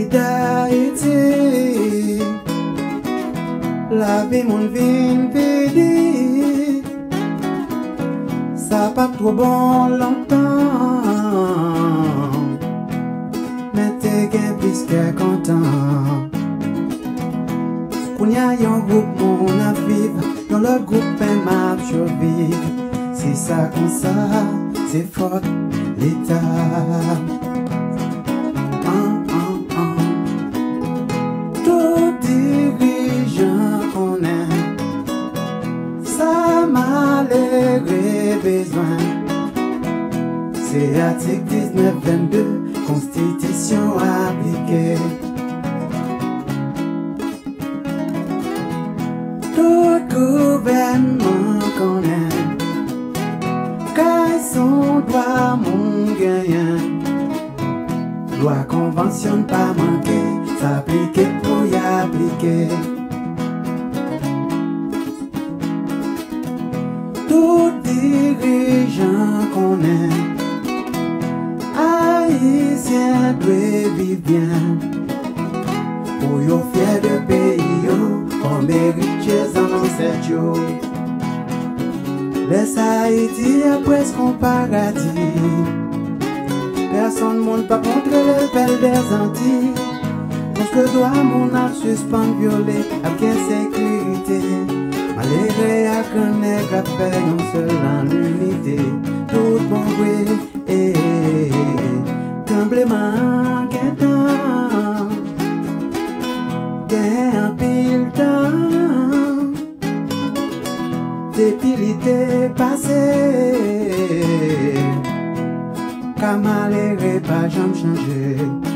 d'Haïti, la vie mon vin pédi, ça pas trop bon longtemps, mais t'es gain plus que content. Qu'on y a un groupe mon à vivre, dans le groupe m'a survivre. C'est ça comme ça, c'est faute l'État. Tout dirigeant qu'on aime, ça malgré besoin. C'est article 1922, Constitution appliquée. Tout gouvernement qu'on aime, car son droit mon gagnant. Loi convention pas manquer, s'appliquer pour y appliquer. Tout dirigeant qu'on aime, haïtien doit vivre bien. Pour yo fier de pays yo, on mérite chez un ancêtre. Laisse Haïti à presque un paradis. Personne ne monte pas contre le bel des Antilles. Parce que doit mon âme suspendre violé avec insécurité. Malgré à qu'un nègre a fait un seul en l'unité. Tout bon bruit tremblement guettant. Gain pile temps. Débilité passée. Car malgré pas jamais changé.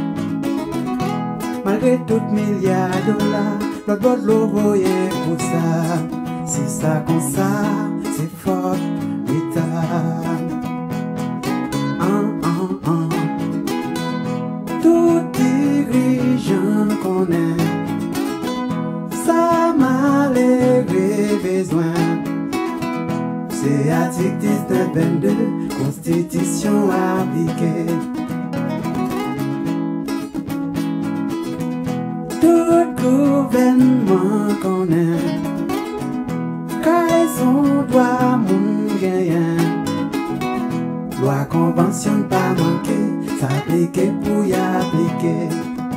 Malgré tout milliards de dollars, l'autre bord de l'eau voyait pour ça. C'est ça comme ça, c'est fort l'État. Tout dirigeant qu'on aime, ça malgré besoin. C'est article 1922, Constitution appliquée. Tout gouvernement qu'on aime, car son droit mon gagnant. Loi convention pas manquer, s'appliquer pour y appliquer.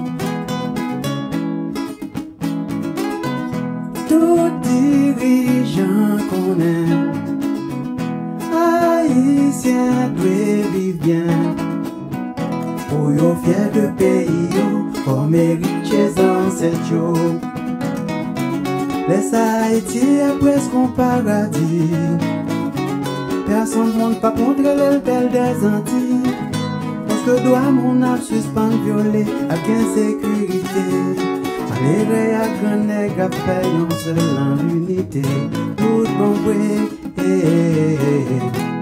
Tout dirigeant qu'on aime, haïtien doit vivre bien. Pour yo fier de pays yo, on mérite chez ancêtre yo. Laisse Haïti à presque un paradis. Personne ne monte pas contre le bel des Antilles. Parce que doit mon âme suspendre violé avec insécurité. Malgré à grand nègre à faire un seul en l'unité. Tout bon bruit